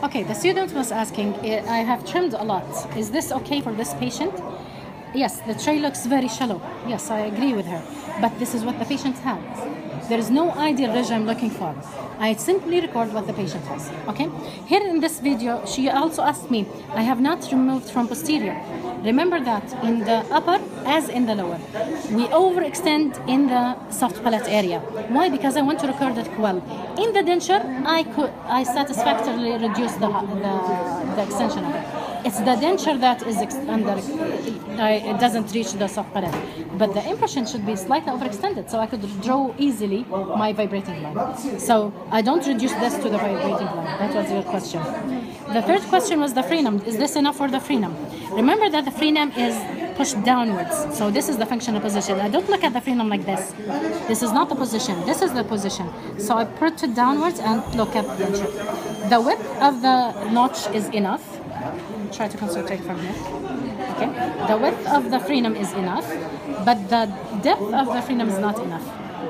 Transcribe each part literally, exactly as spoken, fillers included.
Okay, the student was asking, I have trimmed a lot. Is this okay for this patient? Yes, the tray looks very shallow. Yes, I agree with her. But this is what the patient had. There is no ideal ridge I'm looking for. I simply record what the patient has. Okay? Here in this video, she also asked me, I have not removed from posterior. Remember that in the upper as in the lower, we overextend in the soft palate area. Why? Because I want to record it well. In the denture, I could I satisfactorily reduce the, the, the extension of it. It's the denture that is under, uh, it doesn't reach the soft palate. But the impression should be slightly overextended, so I could draw easily my vibrating line. So I don't reduce this to the vibrating line. That was your question. The third question was the frenum. Is this enough for the frenum? Remember that the frenum is pushed downwards. So this is the functional position. I don't look at the frenum like this. This is not the position. This is the position. So I put it downwards and look at the denture. The width of the notch is enough. Try to concentrate from here. Okay. The width of the frenum is enough, but the depth of the frenum is not enough.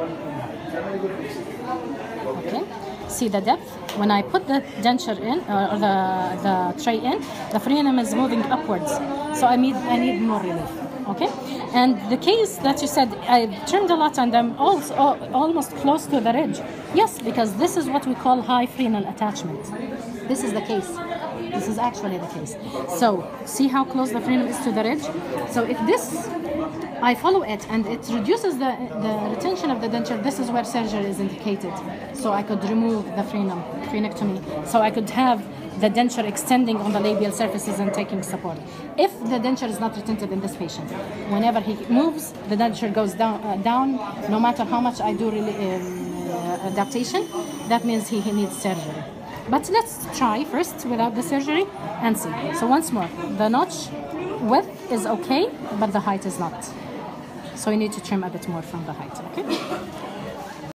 Okay. See the depth? When I put the denture in, or the, the tray in, the frenum is moving upwards. So I need, I need more relief. Okay? And the case that you said, I trimmed a lot and I'm also almost close to the ridge. Yes, because this is what we call high frenal attachment. This is the case. This is actually the case. So, see how close the frenum is to the ridge? So if this, I follow it and it reduces the, the retention of the denture, this is where surgery is indicated. So I could remove the frenum, frenectomy. So I could have the denture extending on the labial surfaces and taking support. If the denture is not retentive in this patient, whenever he moves, the denture goes down, uh, down no matter how much I do really, um, uh, adaptation, that means he, he needs surgery. But let's try first without the surgery and see. So once more, the notch width is okay, but the height is not. So you need to trim a bit more from the height, okay?